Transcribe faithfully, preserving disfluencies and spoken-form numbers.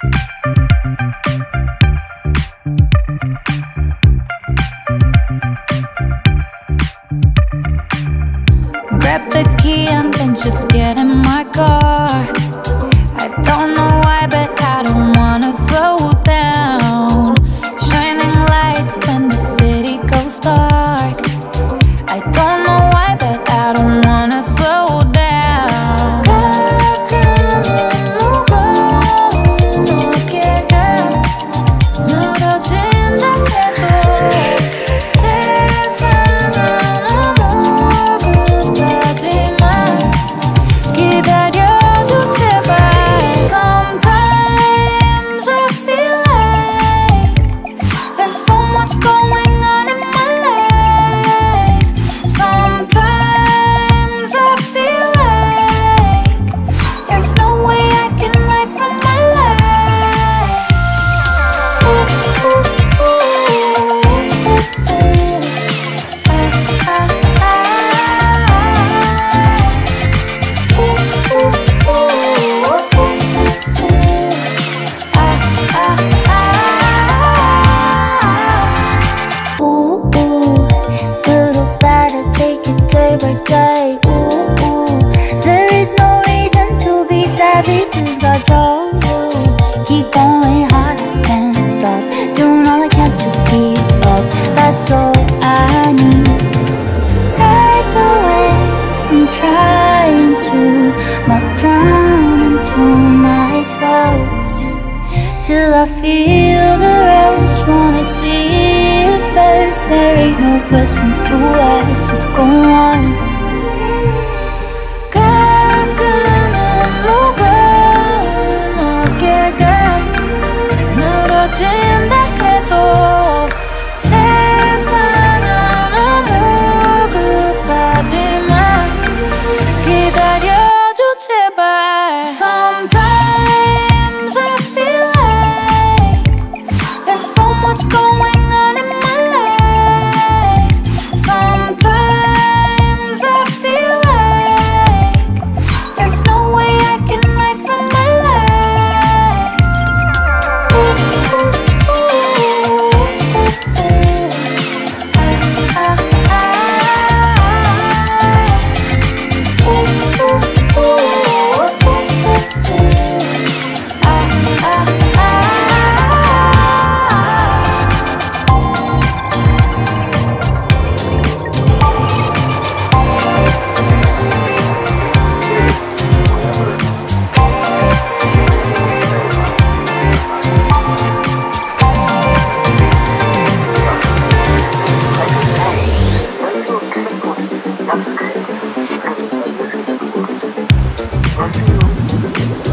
Grab the key and then just get in my car. I don't know why, but I don't wanna slow down. Shining lights when the city goes dark. I don't know why, but I don't wanna slow down. 가끔은 무거운 어깨가 늘어진다 해도 세상은 무겁하지만 기다려줘 제발. Sometimes I feel like there's so much going on in my life. Sometimes I feel like there's no way I can hide from my life. Ooh, ooh, ooh, ooh, ooh. Ah, ah, ah. Ooh, ooh, ooh, ooh, ooh. Ah, ah, ah. Ooh, ooh. Good or bad, I take it day by day. Ooh, ooh. There is no reason to be sad because God told you keep going hard, I can't stop. Doing all I can to keep up. That's all I need. Like the waves, I'm trying to not drown into my thoughts till I feel the rush. Wanna see it first. There ain't no questions to ask, just go on. 가끔은 무거운 어깨가 늘어진다 해도 세상은 무겁하지만 기다려줘 제발. Sometimes I feel like there's so much going on in my life. Sometimes I feel like there's no way I can hide from my life. Ooh, ooh, ooh, ooh, ooh. Ah, ah, ah. Ooh, ooh, ooh, ooh, ooh, ooh. Ah, ah, ah. Thank you.